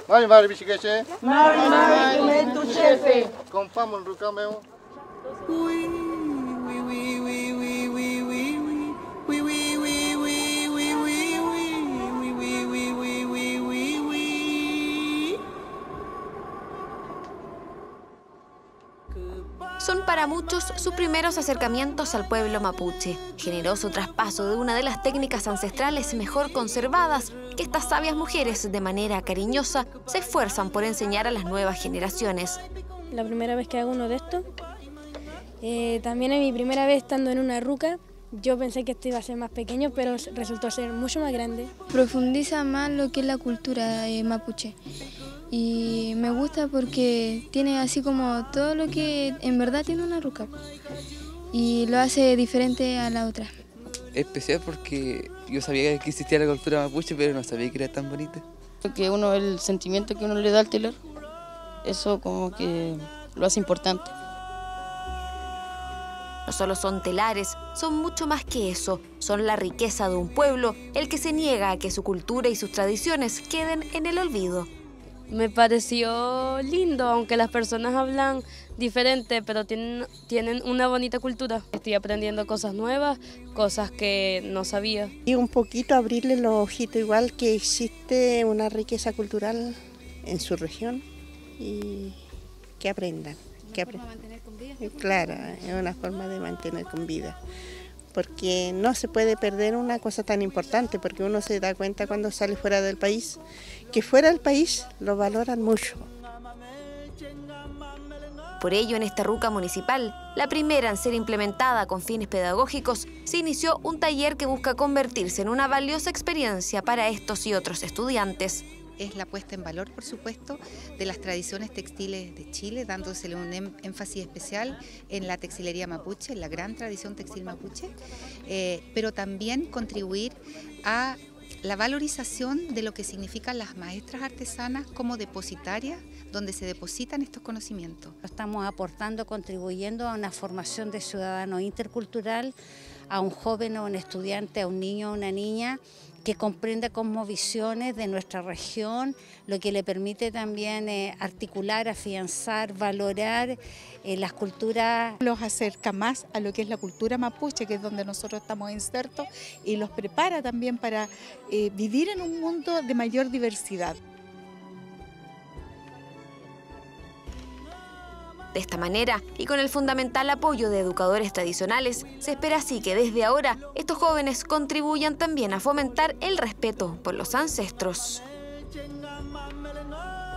Mari mari bicicleta. Mari mari tu chefe. Compamos rucameo. Son para muchos sus primeros acercamientos al pueblo mapuche, generoso traspaso de una de las técnicas ancestrales mejor conservadas que estas sabias mujeres, de manera cariñosa, se esfuerzan por enseñar a las nuevas generaciones. La primera vez que hago uno de estos, también es mi primera vez estando en una ruca. Yo pensé que esto iba a ser más pequeño, pero resultó ser mucho más grande. Profundiza más lo que es la cultura mapuche. Y me gusta porque tiene así como todo lo que en verdad tiene una ruca. Y lo hace diferente a la otra. Especial porque yo sabía que existía la cultura mapuche, pero no sabía que era tan bonita. Que el sentimiento que uno le da al telar, eso como que lo hace importante. No solo son telares, son mucho más que eso. Son la riqueza de un pueblo, el que se niega a que su cultura y sus tradiciones queden en el olvido. Me pareció lindo, aunque las personas hablan diferente, pero tienen una bonita cultura. Estoy aprendiendo cosas nuevas, cosas que no sabía. Y un poquito abrirle los ojitos, igual que existe una riqueza cultural en su región y que aprendan. ¿Es una forma de mantener con vida? Claro, es una forma de mantener con vida. Porque no se puede perder una cosa tan importante, porque uno se da cuenta cuando sale fuera del país, que fuera del país lo valoran mucho. Por ello, en esta ruca municipal, la primera en ser implementada con fines pedagógicos, se inició un taller que busca convertirse en una valiosa experiencia para estos y otros estudiantes. Es la puesta en valor, por supuesto, de las tradiciones textiles de Chile, dándosele un énfasis especial en la textilería mapuche, en la gran tradición textil mapuche, pero también contribuir a la valorización de lo que significan las maestras artesanas como depositarias, donde se depositan estos conocimientos. Estamos aportando, contribuyendo a una formación de ciudadano intercultural, a un joven o un estudiante, a un niño o una niña, que comprenda cosmovisiones de nuestra región, lo que le permite también articular, afianzar, valorar las culturas. Los acerca más a lo que es la cultura mapuche, que es donde nosotros estamos insertos, y los prepara también para vivir en un mundo de mayor diversidad. De esta manera, y con el fundamental apoyo de educadores tradicionales, se espera así que desde ahora estos jóvenes contribuyan también a fomentar el respeto por los ancestros.